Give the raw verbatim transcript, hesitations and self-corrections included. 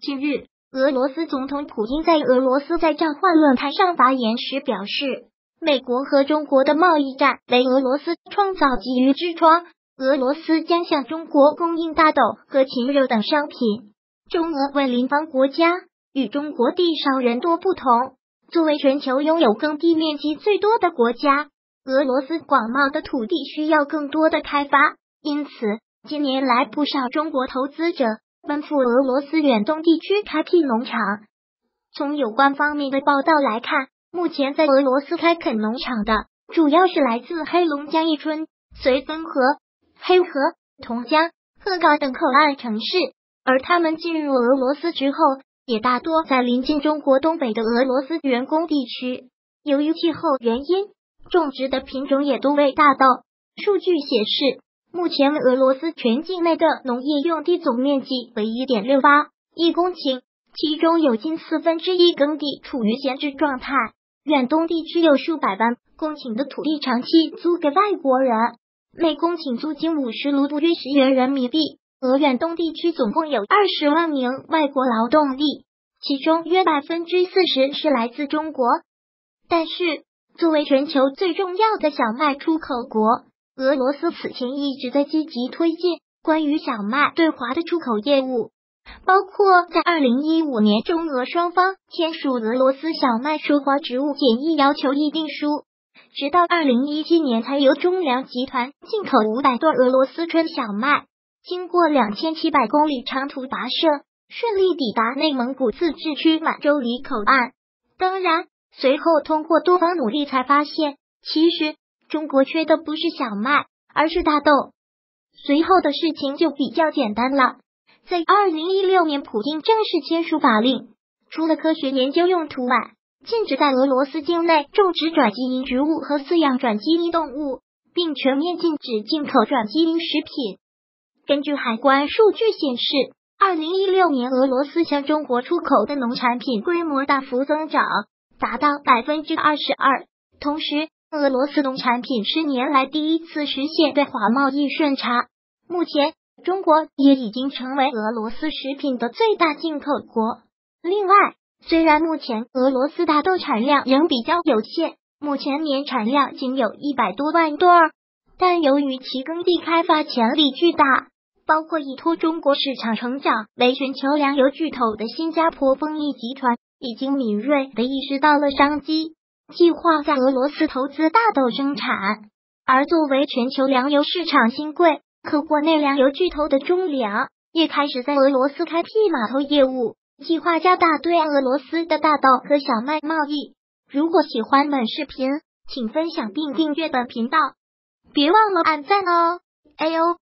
近日，俄罗斯总统普京在俄罗斯在召唤论坛上发言时表示，美国和中国的贸易战为俄罗斯创造机遇之窗，俄罗斯将向中国供应大豆和禽肉等商品。中俄为邻邦国家，与中国地少人多不同，作为全球拥有耕地面积最多的国家，俄罗斯广袤的土地需要更多的开发，因此近年来不少中国投资者奔赴俄罗斯远东地区开辟农场。从有关方面的报道来看，目前在俄罗斯开垦农场的主要是来自黑龙江伊春、绥芬河、黑河、同江、鹤岗等口岸城市，而他们进入俄罗斯之后，也大多在临近中国东北的俄罗斯原工地区。由于气候原因，种植的品种也多为大豆。数据显示，目前俄罗斯全境内的农业用地总面积为 一点六八亿公顷，其中有近四分之一耕地处于闲置状态。远东地区有数百万公顷的土地长期租给外国人，每公顷租金五十卢布约十元人民币。俄远东地区总共有二十万名外国劳动力，其中约百分之四十是来自中国。但是，作为全球最重要的小麦出口国，俄罗斯此前一直在积极推进关于小麦对华的出口业务，包括在二零一五年中俄双方签署俄罗斯小麦输华植物检疫要求议定书，直到二零一七年才由中粮集团进口五百吨俄罗斯春小麦，经过两千七百公里长途跋涉，顺利抵达内蒙古自治区满洲里口岸。当然，随后通过多方努力才发现，其实中国缺的不是小麦，而是大豆。随后的事情就比较简单了。在二零一六年，普京正式签署法令，除了科学研究用途外，禁止在俄罗斯境内种植转基因植物和饲养转基因动物，并全面禁止进口转基因食品。根据海关数据显示，二零一六年俄罗斯向中国出口的农产品规模大幅增长，达到 百分之二十二。 同时，俄罗斯农产品是年来第一次实现对华贸易顺差。目前，中国也已经成为俄罗斯食品的最大进口国。另外，虽然目前俄罗斯大豆产量仍比较有限，目前年产量仅有一百多万吨，但由于其耕地开发潜力巨大，包括依托中国市场成长为全球粮油巨头的新加坡丰益集团，已经敏锐地意识到了商机，计划在俄罗斯投资大豆生产。而作为全球粮油市场新贵和国内粮油巨头的中粮，也开始在俄罗斯开辟码头业务，计划加大对俄罗斯的大豆和小麦贸易。如果喜欢本视频，请分享并订阅本频道，别忘了按赞哦。哎呦